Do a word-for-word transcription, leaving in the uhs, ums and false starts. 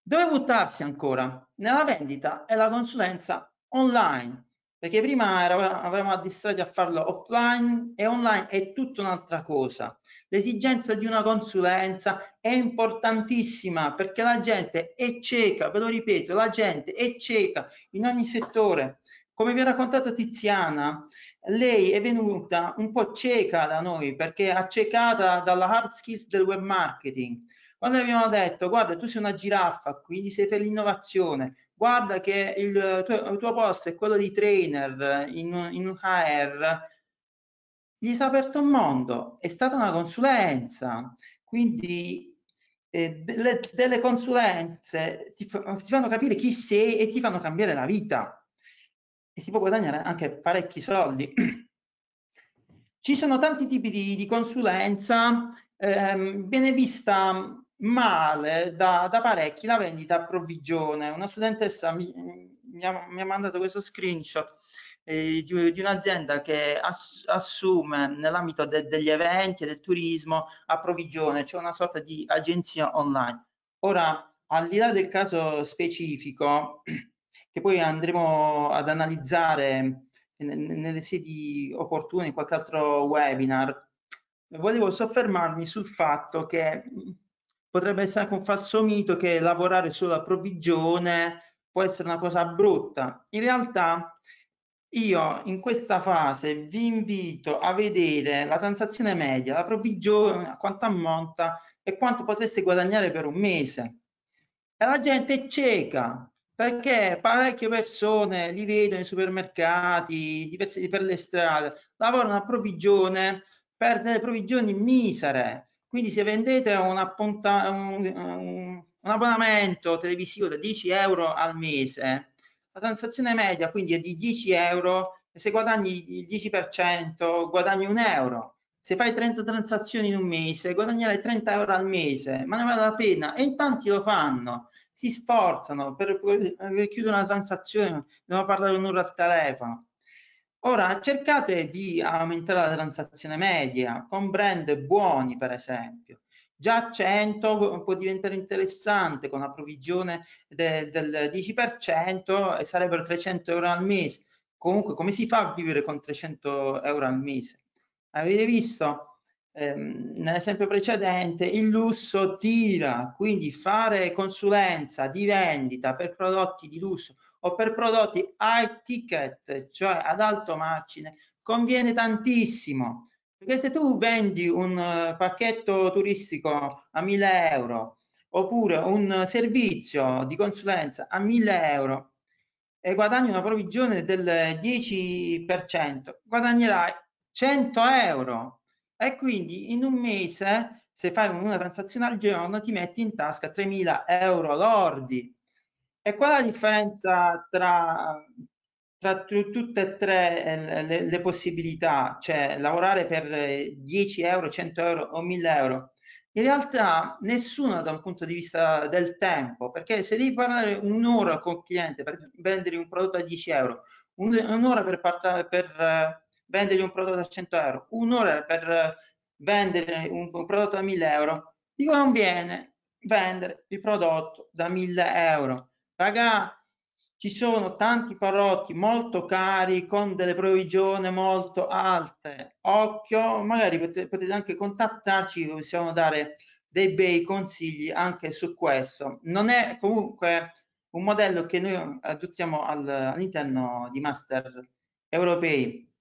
Dove buttarsi ancora? Nella vendita e la consulenza online, perché prima eravamo, avevamo distratti a farlo offline e online è tutta un'altra cosa. L'esigenza di una consulenza è importantissima perché la gente è cieca, ve lo ripeto, la gente è cieca in ogni settore. Come vi ha raccontato Tiziana, lei è venuta un po' cieca da noi perché accecata dalla hard skills del web marketing. Quando abbiamo detto, guarda, tu sei una giraffa, quindi sei per l'innovazione, guarda che il tuo, il tuo posto è quello di trainer in, in un H R, gli si è aperto un mondo, è stata una consulenza, quindi eh, delle, delle consulenze ti, ti fanno capire chi sei e ti fanno cambiare la vita e si può guadagnare anche parecchi soldi. Ci sono tanti tipi di, di consulenza, ehm, viene vista male da, da parecchi la vendita a provvigione. Una studentessa mi, mi, ha, mi ha mandato questo screenshot eh, di, di un'azienda che ass, assume nell'ambito de, degli eventi e del turismo a provvigione, cioè una sorta di agenzia online. Ora, al di là del caso specifico, che poi andremo ad analizzare nelle sedi opportune, in qualche altro webinar, volevo soffermarmi sul fatto che potrebbe essere anche un falso mito che lavorare solo a provvigione può essere una cosa brutta. In realtà io in questa fase vi invito a vedere la transazione media, la provvigione, a quanto ammonta e quanto potreste guadagnare per un mese. E la gente è cieca, perché parecchie persone li vedo nei supermercati, diversi per le strade, lavorano a provvigione per delle provvigioni misere. Quindi se vendete un, appunta, un, un, un abbonamento televisivo da dieci euro al mese, la transazione media quindi è di dieci euro e se guadagni il dieci per cento guadagni un euro. Se fai trenta transazioni in un mese guadagnerai trenta euro al mese, ma ne vale la pena e in tanti lo fanno, si sforzano per, per chiudere una transazione, devono parlare un'ora al telefono. Ora cercate di aumentare la transazione media con brand buoni, per esempio. Già cento può diventare interessante con la provvigione de, del dieci per cento e sarebbero trecento euro al mese. Comunque, come si fa a vivere con trecento euro al mese? Avete visto? Ehm, nell'esempio precedente, il lusso tira, quindi fare consulenza di vendita per prodotti di lusso o per prodotti high ticket, cioè ad alto margine, conviene tantissimo. Perché se tu vendi un uh, pacchetto turistico a mille euro oppure un servizio di consulenza a mille euro e guadagni una provvigione del dieci per cento, guadagnerai cento euro e quindi in un mese, se fai una transazione al giorno, ti metti in tasca tremila euro lordi. E qual è la differenza tra, tra tutte e tre le, le possibilità? Cioè lavorare per dieci euro, cento euro o mille euro? In realtà nessuna da un punto di vista del tempo, perché se devi parlare un'ora con il cliente per vendere un prodotto a dieci euro, un'ora per, per vendere un prodotto a cento euro, un'ora per vendere un, un prodotto a mille euro, ti conviene vendere il prodotto da mille euro. Ragà, ci sono tanti prodotti molto cari con delle provvigioni molto alte. Occhio, magari potete, potete anche contattarci, vi possiamo dare dei bei consigli anche su questo. Non è comunque un modello che noi adottiamo al, all'interno di master europei.